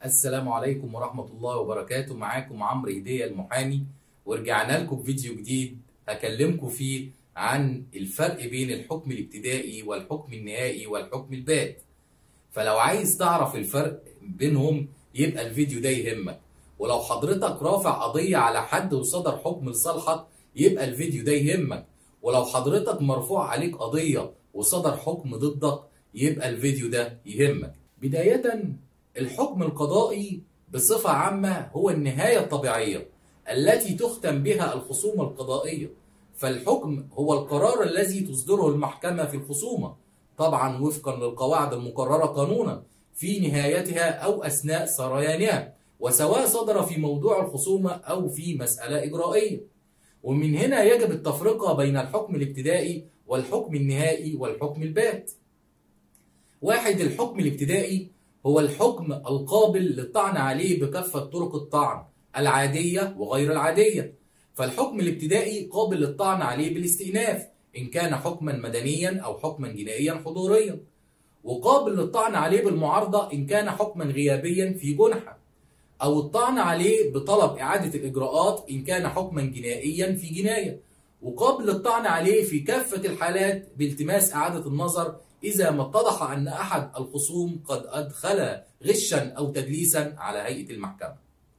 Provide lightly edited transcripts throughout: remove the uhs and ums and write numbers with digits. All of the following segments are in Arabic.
السلام عليكم ورحمة الله وبركاته. معاكم عمرو هدية المحامي، ورجعنا لكم بفيديو جديد هكلمكم فيه عن الفرق بين الحكم الابتدائي والحكم النهائي والحكم البات. فلو عايز تعرف الفرق بينهم يبقى الفيديو ده يهمك، ولو حضرتك رافع قضية على حد وصدر حكم لصالحك يبقى الفيديو ده يهمك، ولو حضرتك مرفوع عليك قضية وصدر حكم ضدك يبقى الفيديو ده يهمك. بداية، الحكم القضائي بصفة عامة هو النهاية الطبيعية التي تختم بها الخصومة القضائية، فالحكم هو القرار الذي تصدره المحكمة في الخصومة، طبعا وفقا للقواعد المقررة قانونا في نهايتها أو أثناء سريانها، وسواء صدر في موضوع الخصومة أو في مسألة إجرائية. ومن هنا يجب التفرقة بين الحكم الابتدائي والحكم النهائي والحكم البات. واحد، الحكم الابتدائي هو الحكم القابل للطعن عليه بكافة طرق الطعن العادية وغير العادية. فالحكم الابتدائي قابل للطعن عليه بالاستئناف إن كان حكما مدنيا أو حكما جنائيا حضوريا، وقابل للطعن عليه بالمعارضة إن كان حكما غيابيا في جنحة، أو الطعن عليه بطلب إعادة الإجراءات إن كان حكما جنائيا في جناية، وقابل للطعن عليه في كافة الحالات بالتماس إعادة النظر إذا ما اتضح أن أحد الخصوم قد أدخل غشا أو تدليسا على هيئة المحكمة.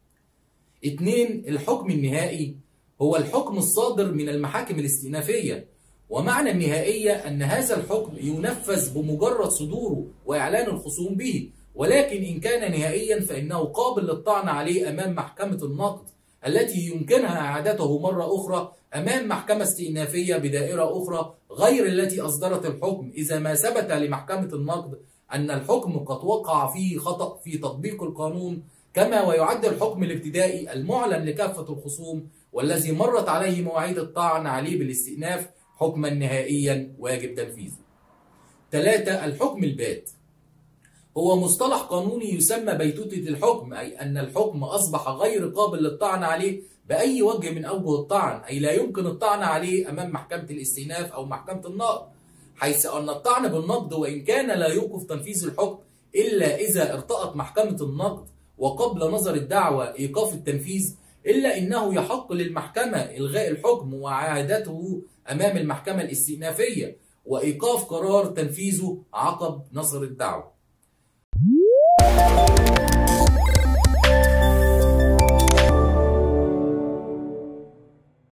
2، الحكم النهائي هو الحكم الصادر من المحاكم الاستئنافية، ومعنى النهائية أن هذا الحكم ينفذ بمجرد صدوره وإعلان الخصوم به، ولكن إن كان نهائيا فإنه قابل للطعن عليه أمام محكمة النقد التي يمكنها إعادته مرة أخرى أمام محكمة استئنافية بدائرة أخرى غير التي أصدرت الحكم، إذا ما ثبت لمحكمة النقد أن الحكم قد وقع فيه خطأ في تطبيق القانون، كما ويعد الحكم الابتدائي المعلن لكافة الخصوم والذي مرت عليه مواعيد الطعن عليه بالاستئناف حكما نهائيا واجب تنفيذه. 3، الحكم البات هو مصطلح قانوني يسمى بيتوتة الحكم، أي أن الحكم أصبح غير قابل للطعن عليه بأي وجه من أوجه الطعن، أي لا يمكن الطعن عليه أمام محكمة الاستئناف أو محكمة النقد، حيث أن الطعن بالنقد وإن كان لا يوقف تنفيذ الحكم إلا إذا ارتأت محكمة النقد وقبل نظر الدعوى إيقاف التنفيذ، إلا إنه يحق للمحكمة إلغاء الحكم وإعادته أمام المحكمة الاستئنافية وإيقاف قرار تنفيذه عقب نظر الدعوى.